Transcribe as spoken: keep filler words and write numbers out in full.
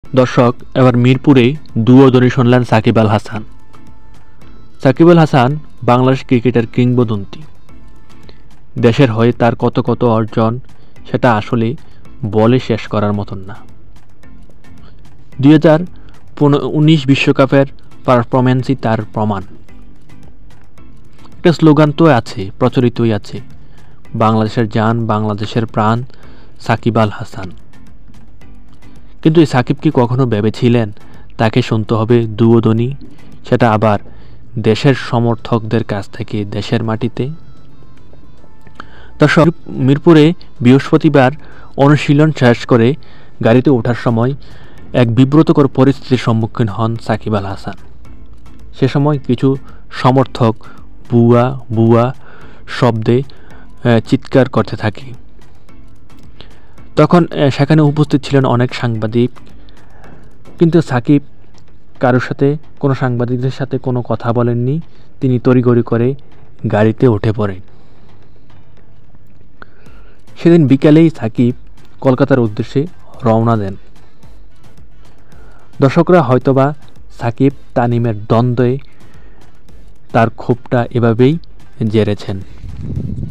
দর্শক, এবার মিরপুরে দুয়োদনি শুনলেন সাকিব আল হাসান। সাকিব আল হাসান বাংলাদেশ ক্রিকেটের কিংবদন্তি। দেশের হয়ে তার কত কত অর্জন, সেটা আসলে বলে শেষ করার মতন না। দুই হাজার উনিশ বিশ্বকাপের পারফরম্যান্সই তার প্রমাণ। একটা স্লোগান তো আছে, প্রচলিতই আছে, বাংলাদেশের জান, বাংলাদেশের প্রাণ, সাকিব আল হাসান। কিন্তু এই সাকিব কি কখনো ভেবেছিলেন তাকে শুনতে হবে দুয়োদনি, সেটা আবার দেশের সমর্থকদের কাছ থেকে, দেশের মাটিতে? দর্শক, মিরপুরে বৃহস্পতিবার অনুশীলন শেষ করে গাড়িতে ওঠার সময় এক বিব্রতকর পরিস্থিতির সম্মুখীন হন সাকিব আল হাসান। সে সময় কিছু সমর্থক বুয়া বুয়া শব্দে চিৎকার করতে থাকে। তখন সেখানে উপস্থিত ছিলেন অনেক সাংবাদিক, কিন্তু সাকিব কারোর সাথে, কোনো সাংবাদিকদের সাথে কোনো কথা বলেননি। তিনি তড়িঘড়ি করে গাড়িতে উঠে পড়েন। সেদিন বিকেলেই সাকিব কলকাতার উদ্দেশ্যে রওনা দেন। দর্শকরা হয়তোবা সাকিব তামিমের দ্বন্দ্বে তার ক্ষোভটা এভাবেই জেরেছেন।